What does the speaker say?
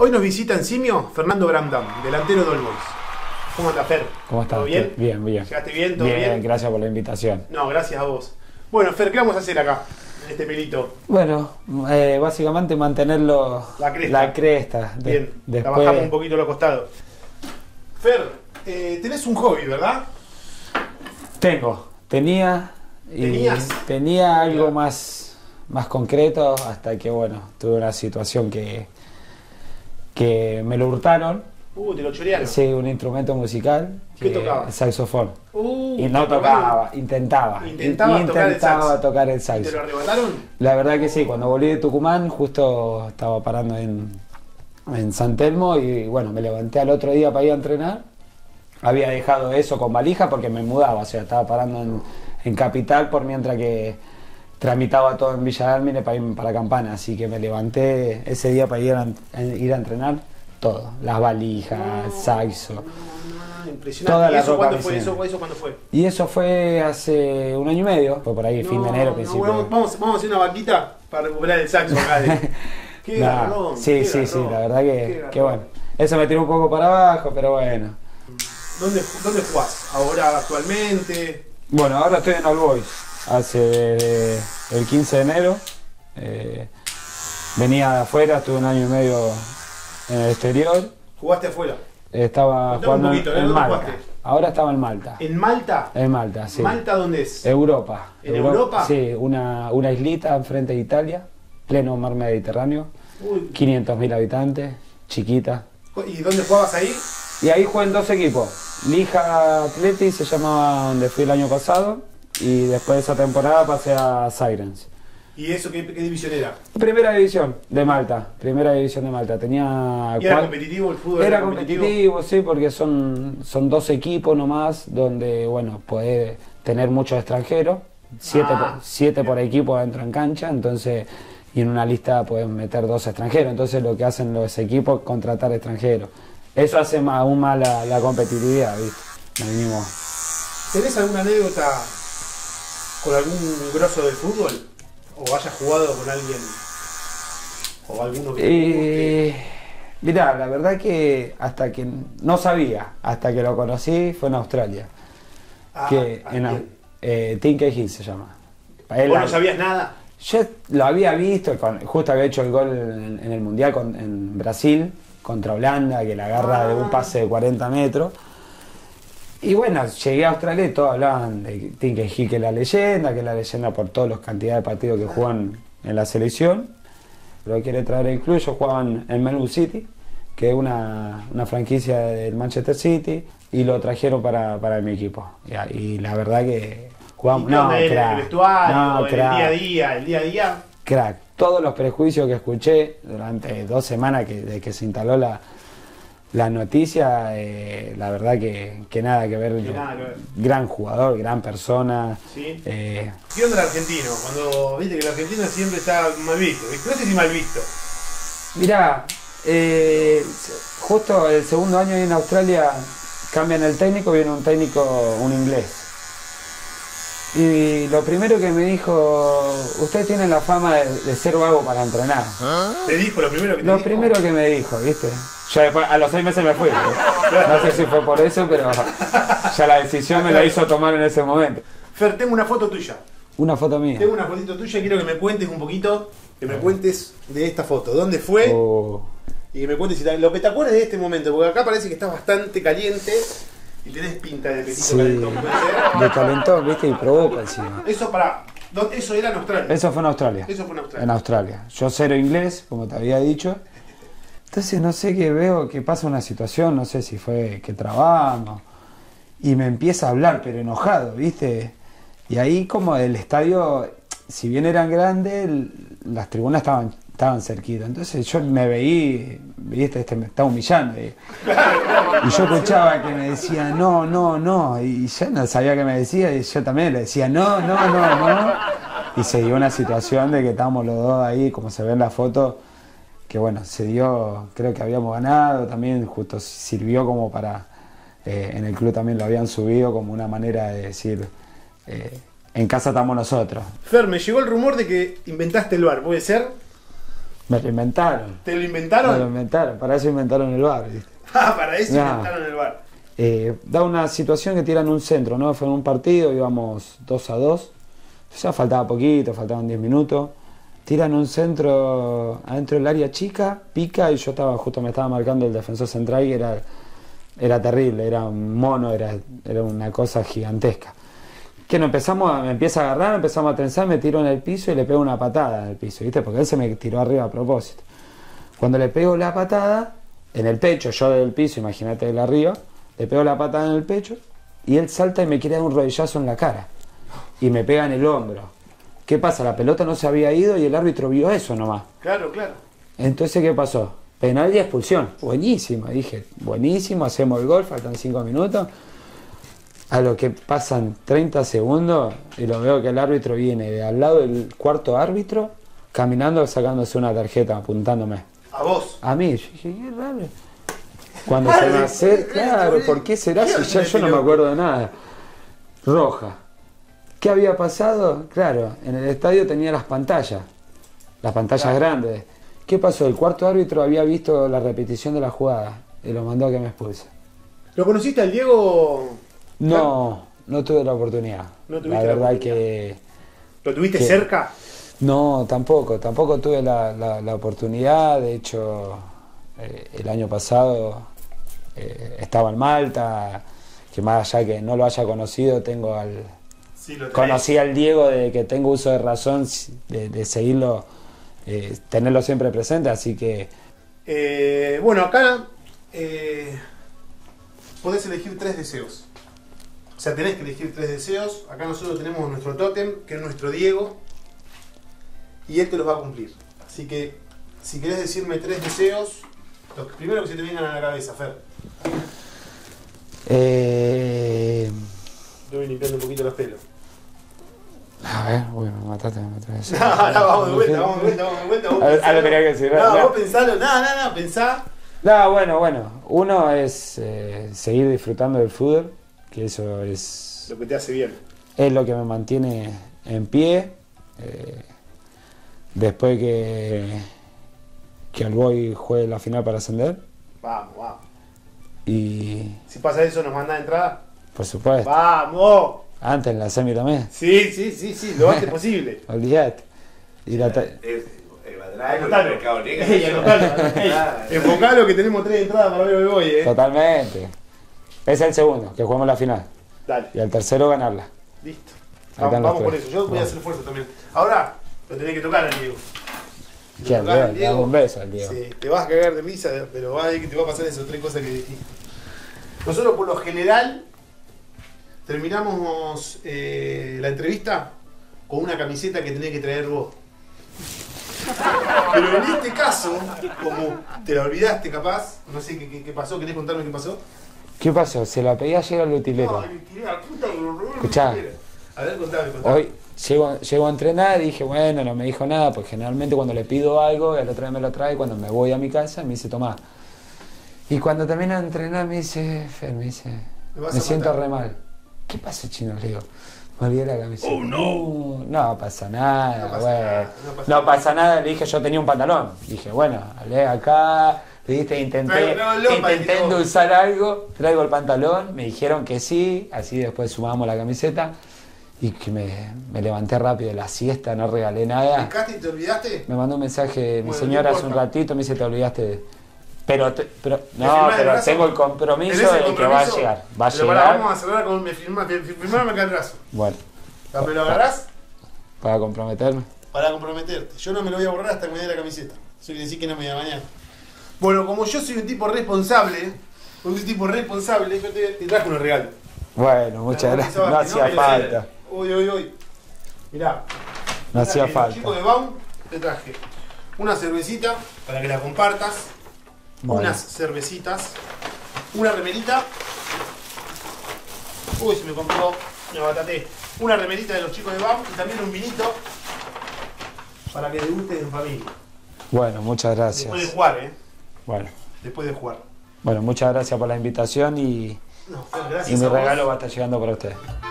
Hoy nos visita en Simio Fernando Bramdam, delantero de All Boys. ¿Cómo anda, Fer? ¿Cómo estás? ¿Todo bien? Bien, bien. ¿Llegaste bien? ¿Todo bien? Bien, gracias por la invitación. No, gracias a vos. Bueno, Fer, ¿qué vamos a hacer acá, en este pelito? Bueno, básicamente mantenerlo... La cresta. Bien, después... trabajamos un poquito los costados. Fer, tenés un hobby, ¿verdad? Tenía algo Mira. más concreto hasta que, bueno, tuve una situación que me lo hurtaron. Te lo chorearon. Sí, un instrumento musical. ¿Qué tocaba? Saxofón. Y no tocaba, intentaba tocar el saxo. ¿Y te lo arrebataron? La verdad que sí, cuando volví de Tucumán justo estaba parando en San Telmo y bueno, me levanté al otro día para ir a entrenar. Había dejado eso con valija porque me mudaba, o sea, estaba parando en Capital por mientras que tramitaba todo en Villa Dálmine para irme para Campana, así que me levanté ese día para ir a entrenar todo, las valijas, saxo. Impresionante. Toda ¿Y la eso ropa cuándo fue? que ¿Eso cuándo fue? Y eso fue hace un año y medio, fue por ahí, fin de enero, principio. Bueno, vamos a hacer una vaquita para recuperar el saxo acá. Qué garrón. Sí, la verdad que bueno. Eso me tiró un poco para abajo, pero bueno. ¿Dónde jugás? ¿Ahora, actualmente? Bueno, ahora estoy en All Boys. Hace el 15 de enero. Venía de afuera, estuve un año y medio en el exterior. ¿Jugaste afuera? Estaba jugando en ¿Dónde Malta. jugaste? Ahora estaba en Malta. ¿En Malta? En Malta, sí. ¿Malta dónde es? Europa. ¿En Europa? Sí, una islita enfrente de Italia, pleno mar Mediterráneo, 500.000 habitantes, chiquita. ¿Y dónde jugabas ahí? Y ahí jugué en dos equipos. Lija Atleti se llamaba donde fui el año pasado y después de esa temporada pasé a Sirens. ¿Y eso qué división era? Primera división de Malta, tenía... ¿Y era competitivo el fútbol? Era competitivo, sí, porque son dos equipos nomás donde, bueno, podés tener muchos extranjeros, siete por equipo dentro en cancha, entonces, y en una lista podés meter 2 extranjeros, entonces lo que hacen los equipos es contratar extranjeros. Eso hace aún más la competitividad, ¿viste? ¿Tenés alguna anécdota con algún grosso del fútbol? ¿O hayas jugado con alguien? ¿O alguno que mirá, la verdad que hasta que no sabía, hasta que lo conocí fue en Australia. Tim Cahill se llama. ¿Vos no sabías nada? Yo lo había visto, justo había hecho el gol en el Mundial en Brasil contra Holanda, que la agarra de un pase de 40 metros. Y bueno, llegué a Australia y todos hablaban de Tim Cahill, que es la leyenda por todas las cantidades de partidos que juegan en la selección. Lo quiere traer el club. Yo jugaba en Melbourne City, que es una franquicia del Manchester City, y lo trajeron para mi equipo. Y la verdad que jugamos... el vestuario, el día a día. Crack. Todos los prejuicios que escuché durante 2 semanas de que se instaló la noticia, la verdad que nada que ver. Gran jugador, gran persona. ¿Sí? ¿Qué onda el argentino? Cuando viste que el argentino siempre está mal visto. No sé si mal visto. Mirá, justo el segundo año en Australia cambian el técnico, viene un inglés. Y lo primero que me dijo, usted tiene la fama de ser vago para entrenar. ¿Te dijo lo primero que te Lo dijo? primero que me dijo, ¿viste? Yo después, a los 6 meses me fui. No sé si fue por eso, pero ya la decisión me la hizo tomar en ese momento. Fer, tengo una foto tuya. Una foto mía. Tengo una fotito tuya, quiero que me cuentes un poquito, que me cuentes de esta foto. ¿Dónde fue? Y que me cuentes lo que te acuerdes de este momento, porque acá parece que estás bastante caliente y tenés pinta de petito calentón. ¿Puede ser? De calentón, ¿viste? Y provoca encima. Eso era en Australia. Eso fue en Australia. En Australia. Yo cero inglés, como te había dicho. Entonces no sé qué veo, que pasa una situación, no sé si fue que trabajamos, y me empieza a hablar, pero enojado, ¿viste? Y ahí como el estadio, si bien eran grandes, las tribunas estaban cerquitas. Entonces yo me veí, ¿viste? Me estaba humillando. Y yo escuchaba que me decía no, y yo no sabía qué me decía, y yo también le decía no. Y se dio una situación de que estábamos los dos ahí, como se ve en la foto, que bueno, se dio, creo que habíamos ganado, también justo sirvió como para, en el club también lo habían subido como una manera de decir, en casa estamos nosotros. Fer, me llegó el rumor de que inventaste el bar, ¿puede ser? Me lo inventaron. ¿Te lo inventaron? Me lo inventaron, para eso inventaron el VAR, ¿viste? Ah, para eso inventaron el VAR. Da una situación que tiran un centro, ¿no? Fue en un partido, íbamos 2-2. Ya faltaba poquito, faltaban 10 minutos. Tiran un centro adentro del área chica, pica y yo me estaba marcando el defensor central y era terrible, era un mono, era una cosa gigantesca. Que me empieza a agarrar, empezamos a tensar, me tiro en el piso y le pego una patada en el piso, ¿viste? Porque él se me tiró arriba a propósito. Cuando le pego la patada en el pecho, yo del piso, imagínate de arriba, le pego la patada en el pecho y él salta y me quiere dar un rodillazo en la cara y me pega en el hombro. ¿Qué pasa? La pelota no se había ido y el árbitro vio eso nomás. Claro, claro. Entonces, ¿qué pasó? Penal y expulsión. Buenísimo, dije, buenísimo, hacemos el gol, faltan 5 minutos. A lo que pasan 30 segundos y lo veo que el árbitro viene de al lado del cuarto árbitro, caminando, sacándose una tarjeta, apuntándome. ¿A vos? A mí. Yo dije, qué raro. Cuando se me acerca, claro, ¿por qué será si ya yo no me acuerdo de nada? Roja. ¿Qué había pasado? Claro, en el estadio tenía las pantallas claro. Grandes. ¿Qué pasó? El cuarto árbitro había visto la repetición de la jugada y lo mandó a que me expulse. ¿Lo conociste al Diego? No tuve la oportunidad. ¿No tuviste la verdad que... ¿Lo tuviste cerca? No, tampoco tuve la oportunidad. De hecho, el año pasado estaba en Malta, que más allá que no lo haya conocido, conocí al Diego de que tengo uso de razón de seguirlo, tenerlo siempre presente, así que... bueno, acá podés elegir 3 deseos. O sea, tenés que elegir 3 deseos. Acá nosotros tenemos nuestro tótem, que es nuestro Diego, y él te los va a cumplir. Así que, si querés decirme 3 deseos, los primeros que se te vengan a la cabeza, Fer. Estoy limpiando un poquito los pelos. A ver, uy, me mataste. No, vamos de vuelta. Algo tenía que decir. Vos pensalo, pensá. No, bueno. Uno es seguir disfrutando del fútbol, que eso es... Lo que te hace bien. Es lo que me mantiene en pie. Después que el Boy juegue la final para ascender. Vamos. Y... Si pasa eso, ¿nos mandás entrada? Por supuesto. ¡Vamos! Antes en la semi también. Sí, lo antes posible. Olvídate. Enfocalo que tenemos 3 entradas para ver hoy, Totalmente. Es el segundo, que jugamos la final. Dale. Y el tercero ganarla. Listo. Vamos por eso. Yo voy a hacer esfuerzo también. Ahora, lo tenés que tocar al Diego. ¿Quién? Diego? Un beso al Diego. Sí, te vas a cagar de risa, pero va a ver que te va a pasar esas 3 cosas que dijiste. Nosotros por lo general terminamos la entrevista con una camiseta que tenés que traer vos. Pero en este caso, como te la olvidaste capaz, no sé qué pasó, ¿querés contarme qué pasó? ¿Qué pasó? Se la pedí ayer al utilero. No, le tiré a puta que lo Escuchá. A ver, contame. Hoy llego a entrenar y dije, bueno, no me dijo nada, pues generalmente cuando le pido algo, el otro día me lo trae, cuando me voy a mi casa me dice, tomá. Y cuando termina de entrenar me dice, Fer, me siento re mal. ¿Qué pasa, Chino? Le digo, me olvidé la camiseta. Oh, no. No pasa nada, no pasa nada. Le dije, yo tenía un pantalón. Dije, bueno, hablé acá, le dije, intenté usar algo, traigo el pantalón, me dijeron que sí, así después sumamos la camiseta. Y que me levanté rápido de la siesta, no regalé nada. ¿Pescaste y te olvidaste? Me mandó un mensaje mi señora hace un ratito, me dice, te olvidaste. Pero tengo el compromiso de que va a llegar. Vamos a cerrar con firmarme acá el brazo. Bueno. ¿Me lo agarrás? Para comprometerme. Para comprometerte. Yo no me lo voy a borrar hasta que me dé la camiseta. Eso quiere decir que no me voy a bañar. Bueno, como yo soy un tipo responsable, yo te traje unos regalos. Bueno, muchas gracias. No hacía falta. Uy. Mirá. No hacía falta. Los chicos de Baum te traje una cervecita para que la compartas. Bueno. Unas cervecitas. Una remerita. Uy, se me compró. Me bataté. Una remerita de los chicos de Baum y también un vinito para que degustes en familia. Bueno, muchas gracias. Después de jugar, Bueno. Después de jugar. Bueno, muchas gracias por la invitación y mi regalo va a estar llegando para ustedes.